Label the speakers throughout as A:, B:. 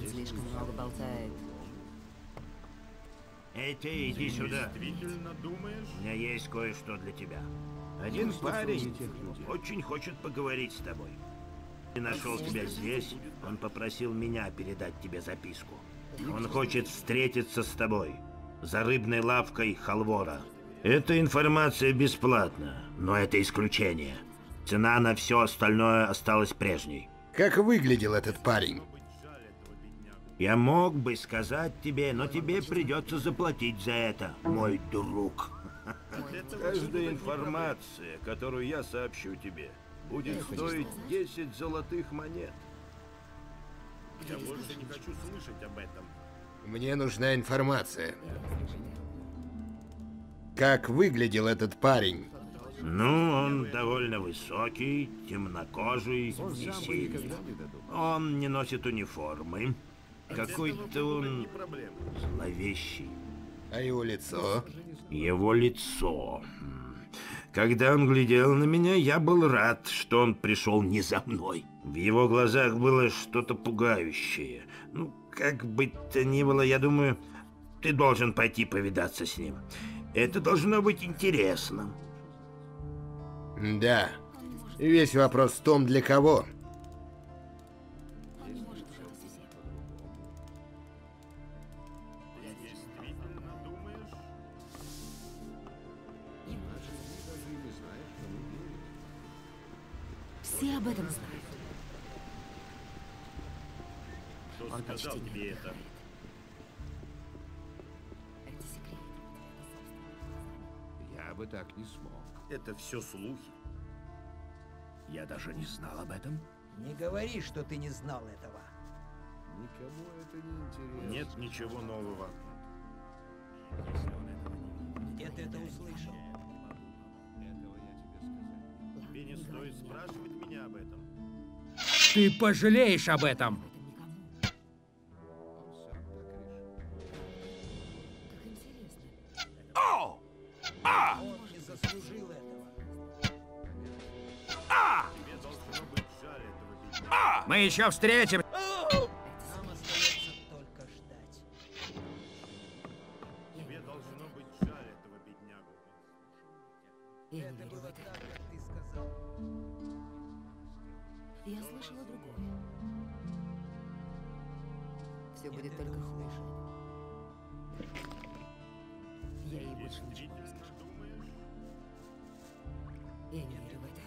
A: слишком много болтает.
B: Эй, ты, иди сюда. У меня есть кое-что для тебя. Один парень очень хочет поговорить с тобой. Я нашел тебя здесь, он попросил меня передать тебе записку. Он хочет встретиться с тобой за рыбной лавкой Халвора. Эта информация бесплатна, но это исключение. Цена на все остальное осталась прежней.
C: Как выглядел этот парень?
B: Я мог бы сказать тебе, но тебе придется заплатить за это, мой друг. Каждая информация, которую я сообщу тебе, будет стоить 10 золотых монет.
D: Я больше не хочу слышать об этом.
C: Мне нужна информация. Как выглядел этот парень?
B: Ну, он довольно высокий, темнокожий и сильный. Он не носит униформы. Какой-то он зловещий.
C: А его лицо?
B: Его лицо. Когда он глядел на меня, я был рад, что он пришел не за мной. В его глазах было что-то пугающее. Ну, как бы то ни было, я думаю, ты должен пойти повидаться с ним. Это должно быть интересно.
C: Да. Весь вопрос в том, для кого.
A: Все об этом знают.
D: Кто
A: Он
D: сказал
A: почти не
D: тебе это?
A: отдыхает. Это секрет.
E: Я бы так не смог.
D: Это все слухи.
E: Я даже не знал об этом.
F: Не говори, что ты не знал этого.
E: Никому это не интересно.
D: Нет ничего нового.
F: Где ты это услышал?
D: Тебе не стоит спрашивать меня об этом.
G: Ты пожалеешь об этом.
F: Он не заслужил этого.
D: Тебе должно быть жаль этого бедняка.
G: Мы еще встретим.
F: Нам остается только ждать.
D: Тебе должно быть жаль этого беднягу.
A: Я не
F: Это
A: верю в
F: было
A: это.
F: так, как ты сказал.
A: Я слышала другое. Все будет только хуже. Я ей больше ничего не скажу.
D: Думаешь?
A: Я не верю в это.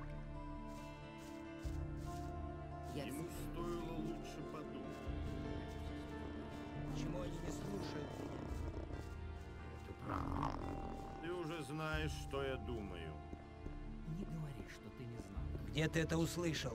A: Я
D: Ему стоило лучше подумать.
F: Почему они не слушают меня?
D: Ты уже знаешь, что я думаю.
G: Не говори, что ты не знал.
F: Где ты это услышал?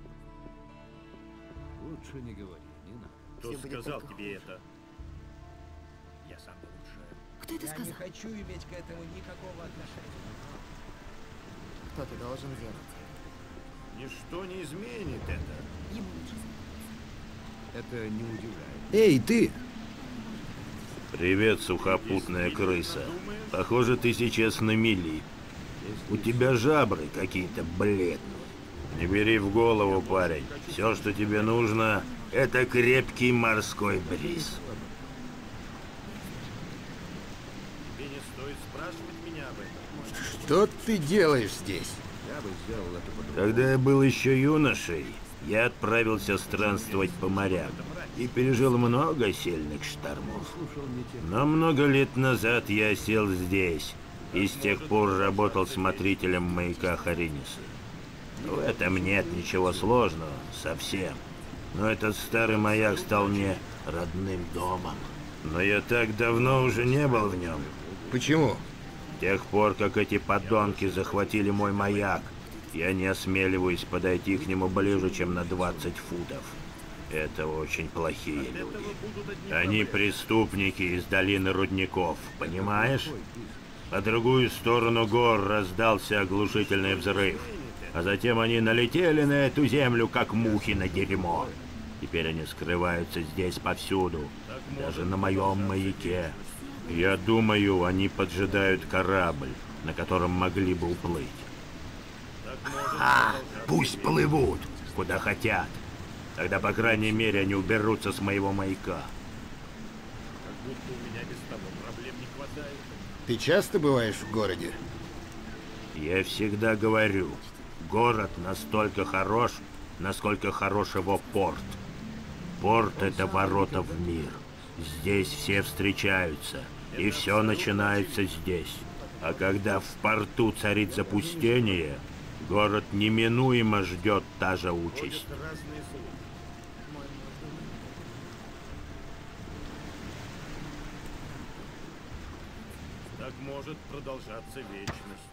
E: Лучше не говори, не надо.
D: Кто
A: Всё будет
D: сказал
A: только
D: тебе
A: хуже.
D: это?
E: Я сам лучше.
A: Кто это
F: Я не
A: сказал?
F: хочу иметь к этому никакого отношения.
A: Кто-то должен делать.
D: Ничто не изменит это.
A: Ему лучше знать.
E: Это не удивляет.
C: Эй, ты!
B: Привет, сухопутная крыса. Похоже, ты сейчас на мели. У тебя жабры какие-то бледные. Не бери в голову, парень. Все, что тебе нужно, это крепкий морской бриз.
D: Тебе не стоит спрашивать меня об этом.
C: Что ты делаешь здесь?
E: Я бы сделал это по-другому.
B: Когда я был еще юношей, я отправился странствовать по морям и пережил много сильных штормов. Но много лет назад я сел здесь и с тех пор работал смотрителем маяка Хариниса. В этом нет ничего сложного, совсем. Но этот старый маяк стал мне родным домом. Но я так давно уже не был в нем.
C: Почему?
B: С тех пор, как эти подонки захватили мой маяк, я не осмеливаюсь подойти к нему ближе, чем на 20 футов. Это очень плохие люди. Они преступники из долины рудников, понимаешь? По другую сторону гор раздался оглушительный взрыв. А затем они налетели на эту землю, как мухи на дерьмо. Теперь они скрываются здесь повсюду, даже на моем маяке. Я думаю, они поджидают корабль, на котором могли бы уплыть. Пусть плывут, куда хотят. Тогда, по крайней мере, они уберутся с моего маяка.
D: Как будто у меня без того проблем не хватает.
C: Ты часто бываешь в городе?
B: Я всегда говорю, город настолько хорош, насколько хорош его порт. Порт — это ворота в мир. Здесь все встречаются, и все начинается здесь. А когда в порту царит запустение, город неминуемо ждет та же участь.
D: Ходят разные слухи. Так может продолжаться вечность.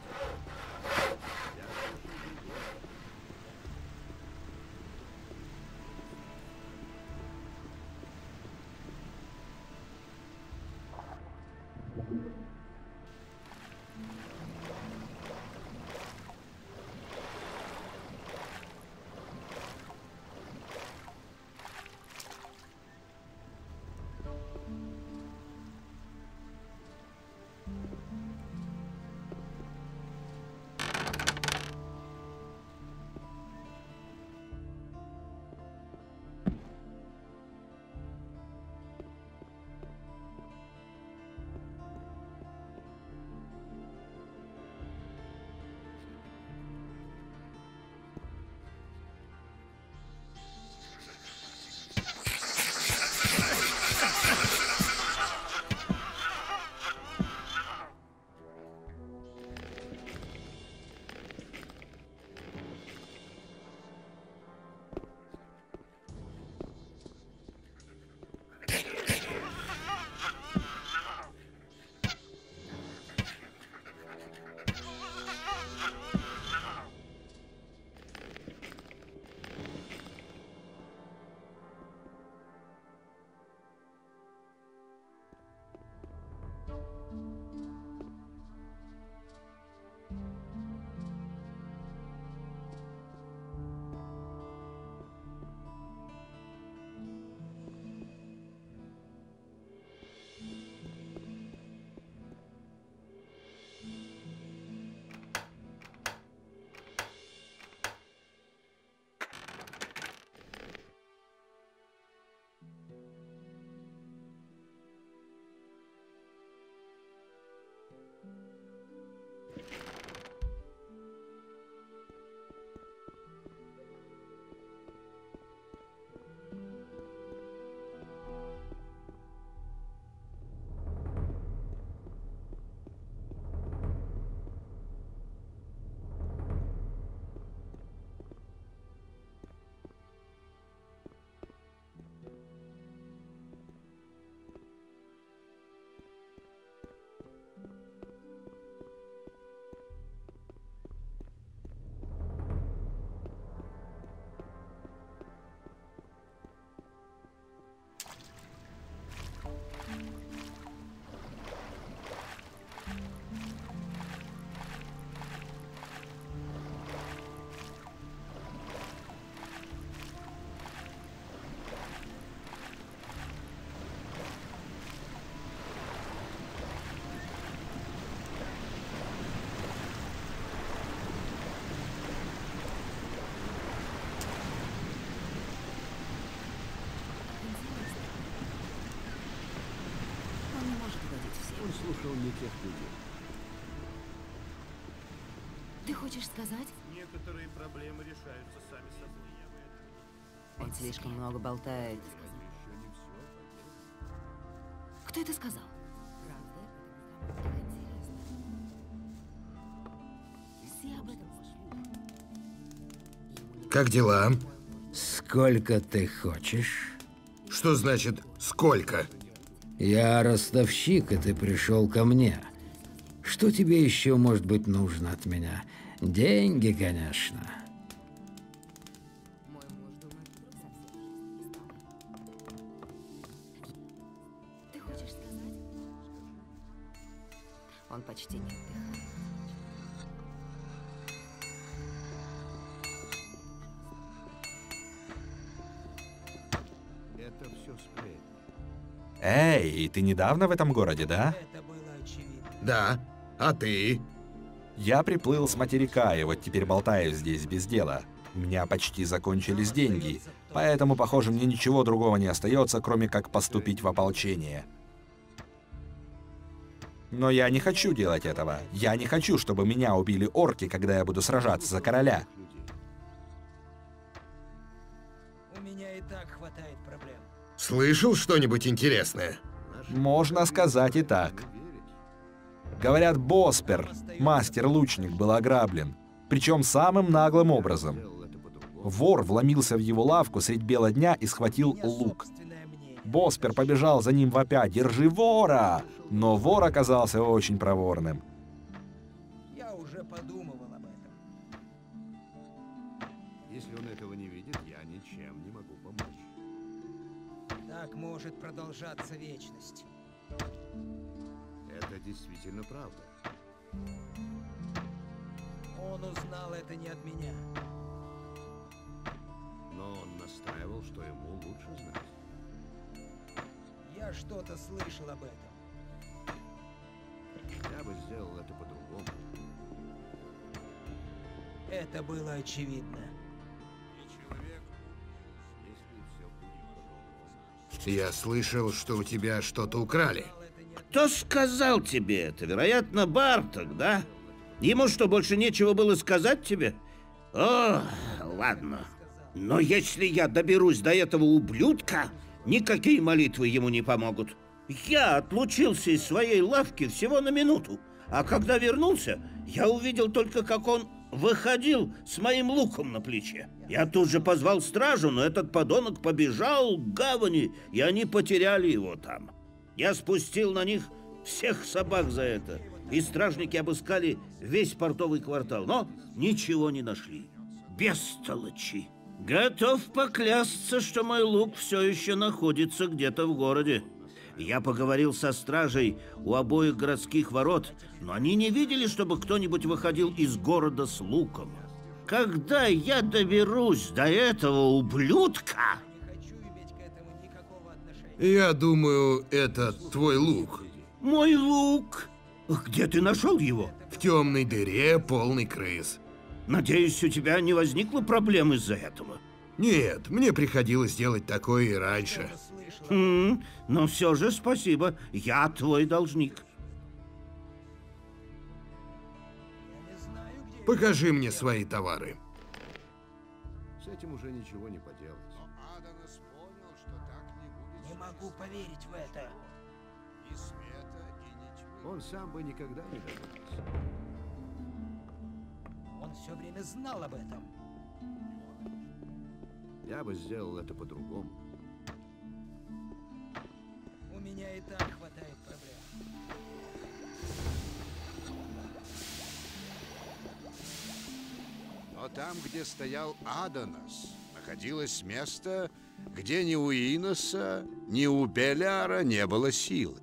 E: Он слушал не тех людей.
A: Ты хочешь сказать?
D: Некоторые проблемы решаются сами собой. Я бы это
A: Он слишком много болтает.
E: Еще не все.
A: Кто это сказал? Правда? Интересно. Все об этом слушают.
C: Как дела?
G: Сколько ты хочешь?
C: Что значит «сколько»?
G: Я ростовщик, и ты пришел ко мне. Что тебе еще может быть нужно от меня? Деньги, конечно.
A: Мой муж думает совсем не стало. Ты хочешь сказать? Он почти не отдыхает.
E: Это все сплетни.
H: Эй, ты недавно в этом городе, да?
F: Это было очевидно.
C: Да. А ты?
H: Я приплыл с материка, и вот теперь болтаю здесь без дела. У меня почти закончились деньги, поэтому, похоже, мне ничего другого не остается, кроме как поступить в ополчение. Но я не хочу делать этого. Я не хочу, чтобы меня убили орки, когда я буду сражаться за короля.
F: У меня и так хватает проблем.
C: Слышал что-нибудь интересное?
H: Можно сказать и так. Говорят, Боспер, мастер-лучник, был ограблен. Причем самым наглым образом. Вор вломился в его лавку средь бела дня и схватил лук.
F: Собственное мнение.
H: Боспер побежал за ним вопя «Держи вора!», но вор оказался очень проворным.
F: Я уже подумывал об этом.
E: Если он этого не видит, я ничем не могу помочь.
F: Так может продолжаться вечность.
E: Это действительно правда.
F: Он узнал это не от меня.
E: Но он настаивал, что ему лучше знать.
F: Я что-то слышал об этом.
E: Я бы сделал это по-другому.
F: Это было очевидно.
E: Если все будет по-другому.
C: Я слышал, что у тебя что-то украли.
B: Кто сказал тебе это? Вероятно, Барток, да? Ему что, больше нечего было сказать тебе? О, ладно. Но если я доберусь до этого ублюдка, никакие молитвы ему не помогут. Я отлучился из своей лавки всего на минуту, а когда вернулся, я увидел только, как он выходил с моим луком на плече. Я тут же позвал стражу, но этот подонок побежал к гавани, и они потеряли его там. Я спустил на них всех собак за это, и стражники обыскали весь портовый квартал, но ничего не нашли. Бестолочи. Готов поклясться, что мой лук все еще находится где-то в городе. Я поговорил со стражей у обоих городских ворот, но они не видели, чтобы кто-нибудь выходил из города с луком. Когда я доберусь до этого ублюдка...
F: Не хочу иметь к этому никакого отношения.
C: Я думаю, это твой лук.
B: Мой лук! Где ты нашел его?
C: В темной дыре, полный крыс.
B: Надеюсь, у тебя не возникло проблем из-за этого.
C: Нет, мне приходилось делать такое и раньше.
F: Слышал.
B: Но все же спасибо, я твой должник.
F: Я не знаю, где...
C: Покажи мне свои товары.
E: С этим уже ничего не поделать.
F: Не могу поверить в это.
E: Он сам бы никогда не догадался.
F: Он все время знал об этом.
E: Я бы сделал это по-другому.
F: У меня и так хватает проблем.
I: Но там, где стоял Адонос, находилось место, где ни у Иноса, ни у Беляра не было силы.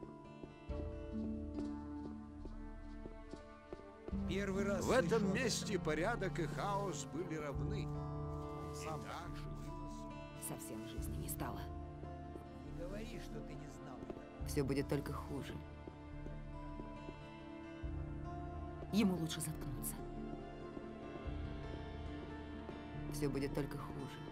F: Первый раз
I: В этом
F: слышу об
I: месте порядок и хаос были равны.
F: Сам
I: Так же
A: Совсем жизни не стало.
F: Не говори, что ты не знал.
A: Все будет только хуже. Ему лучше заткнуться. Все будет только хуже.